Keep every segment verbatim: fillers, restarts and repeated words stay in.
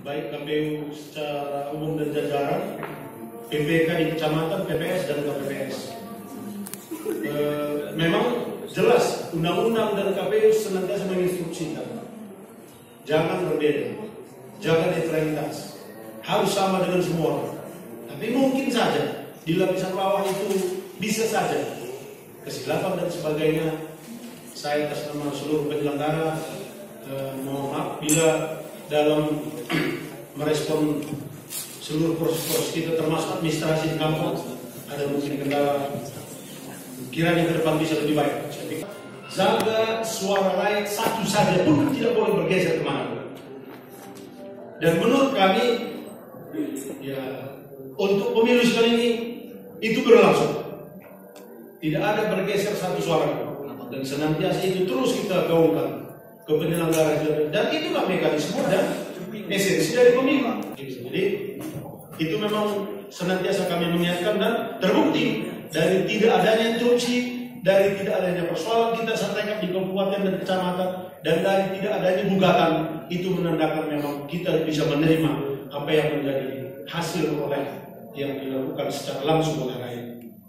baik K P U secara umum dan jajaran, P P K di kecamatan, P P S dan K P P S. E, memang jelas undang-undang dan K P U senantiasa menginstruksikan jangan berbeda, jangan netralitas, harus sama dengan semua orang. Tapi mungkin saja di lapisan bawah itu bisa saja kesilapan dan sebagainya. Saya atas nama seluruh penyelenggara eh, mohon maaf bila dalam merespon seluruh proses-proses kita termasuk administrasi di kampung ada mungkin kendala, kiranya ke depan bisa lebih baik. Jaga suara rakyat satu saja pun tidak boleh bergeser kemana. Dan menurut kami ya untuk pemilu sekali ini itu berlangsung, tidak ada bergeser satu suara dan senantiasa itu terus kita gaungkan ke penyelenggara dan itulah mekanisme dan esensi dari pemilu. Jadi itu memang senantiasa kami mengingatkan dan terbukti dari tidak adanya interupsi, dari tidak adanya persoalan kita sampaikan di kabupaten dan kecamatan, dan dari tidak adanya gugatan, itu menandakan memang kita bisa menerima apa yang menjadi hasil oleh yang dilakukan secara langsung oleh rakyat.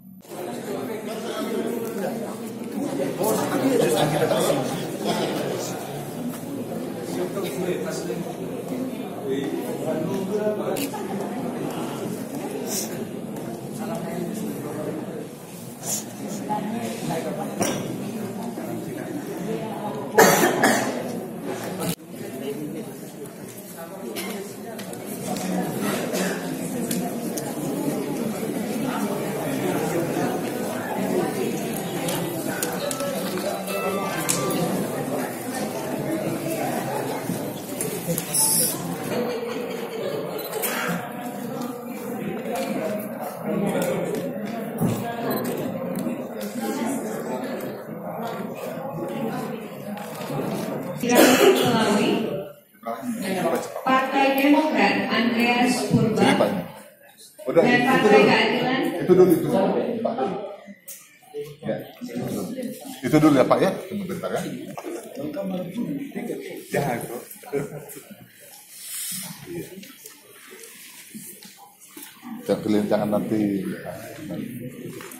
Melalui Partai Demokrat Andreas Purba Udah, dan Partai Keadilan itu dulu itu Pak dulu. Ya, itu dulu ya Pak ya, sebentar ya. Jangan bro. Jangan jangan nanti.